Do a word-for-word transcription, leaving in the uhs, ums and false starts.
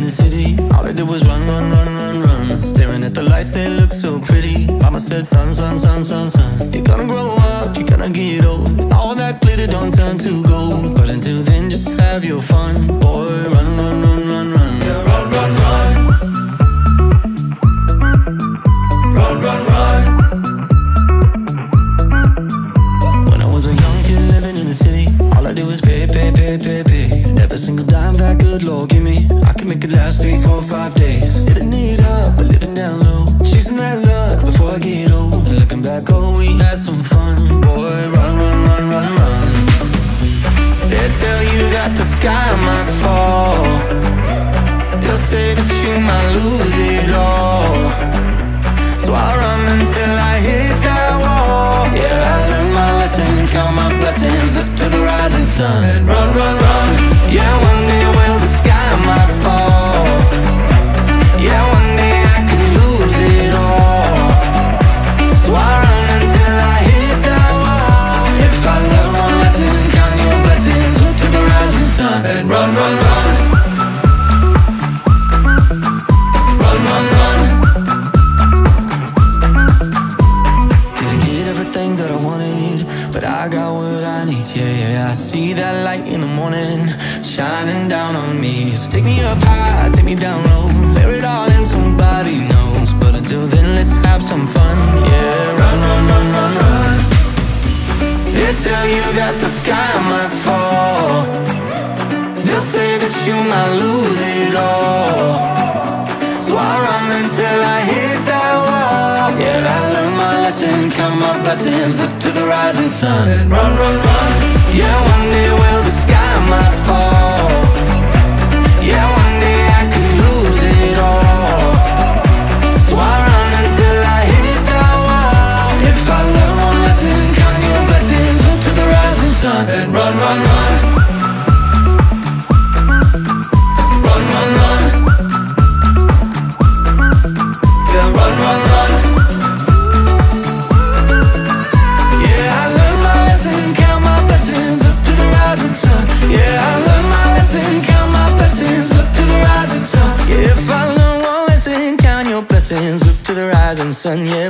the city. All I did was run, run, run, run, run. Staring at the lights, they look so pretty. Mama said, son, son, son, son, son, you're gonna grow up, you're gonna get old. All that glitter don't turn to gold. But until then, just have your fun. Boy, run, run, run, run, run. Yeah, run, run, run. Run, run, run. When I was a young kid living in the city, all I did was pay, pay, pay, pay, pay. And every single dime that good Lord give me, I can make it last three, four, five days. Living it up, but living down low, chasing that luck before I get old. And looking back, oh, we had some fun. Boy, run, run, run, run, run. They tell you that the sky might fall. They'll say that you might lose it all. So I run until I hit that wall. Yeah, I learned my lesson, count my blessings up to the rising sun. And run, run, run. Yeah, one day, well, the sky might fall. Yeah, one day I could lose it all. So I run until I hit that wall. If I learn one lesson, count your blessings up to the rising sun. And run, run, run. Run, run, run. That I wanted, but I got what I need. Yeah, yeah, I see that light in the morning shining down on me. So take me up high, take me down low, bear it all and somebody knows. But until then, let's have some fun. Yeah, run, run, run, run, run. They tell you that the sky might fall. They'll say that you might lose it all. So I run until I hit that wall. Yeah, I learned my lesson, count my blessings up to the rising sun. And run, run, run. Yeah, one day, well, the sky might fall. Yeah, one day I could lose it all. So I run until I hit that wall. If I learn one lesson, count your blessings up to the rising sun. And run, run, run. Run, run, run. Yeah, run, run, run. Yeah, I learned my lesson, count my blessings up to the rising sun. Yeah, I learned my lesson, count my blessings up to the rising sun. Yeah, if I learn one lesson, count your blessings up to the rising sun. Yeah.